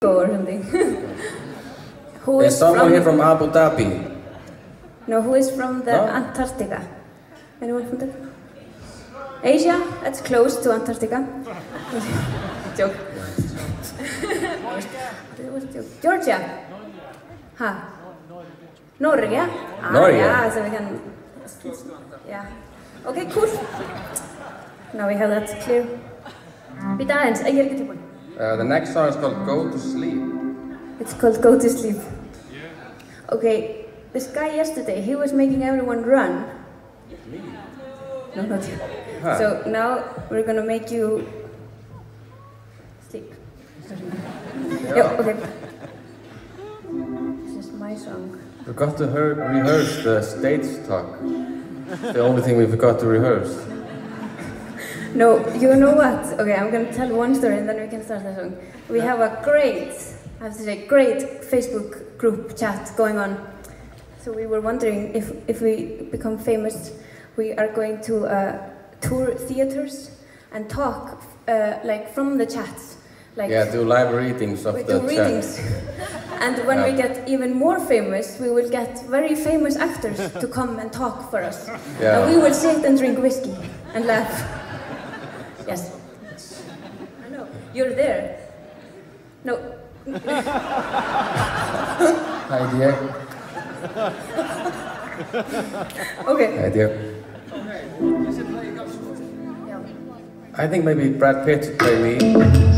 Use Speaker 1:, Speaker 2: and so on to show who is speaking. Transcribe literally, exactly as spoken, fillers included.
Speaker 1: or something. Who
Speaker 2: is, is someone
Speaker 1: from...
Speaker 2: here from Abu Dhabi?
Speaker 1: No, who is from the
Speaker 2: no?
Speaker 1: Antarctica? Anyone from there? Asia? That's close to Antarctica. Joke. Georgia? Huh? Norge? Ah,
Speaker 2: Norge?
Speaker 1: Yeah, so we can... Yeah. Okay, cool. Now we have that clear. Býta aðeins, ég er ekki tilbúin.
Speaker 2: Uh, the next song is called Go to Sleep.
Speaker 1: It's called Go to Sleep. Okay, this guy yesterday, he was making everyone run.
Speaker 2: Me?
Speaker 1: No, not you.
Speaker 2: Huh.
Speaker 1: So now we're gonna make you sleep.
Speaker 2: Yeah.
Speaker 1: Yeah, okay. This is my song.
Speaker 2: We forgot to her rehearse the stage talk. The only thing we forgot to rehearse.
Speaker 1: No, you know what? Okay, I'm gonna tell one story and then we can start the song. We have a great, I have to say, great Facebook group chat going on. So we were wondering if, if we become famous, we are going to uh, tour theaters and talk uh, like from the chats. Like,
Speaker 2: yeah, do live readings of
Speaker 1: we
Speaker 2: the
Speaker 1: do
Speaker 2: chat.
Speaker 1: readings. And when yeah. we get even more famous, we will get very famous actors to come and talk for us.
Speaker 2: Yeah.
Speaker 1: And we will sit and drink whiskey and laugh. Yes. I know. You're there. No.
Speaker 2: Hi, dear.
Speaker 1: Okay.
Speaker 2: Hi, dear. I think maybe Brad Pitt should play me.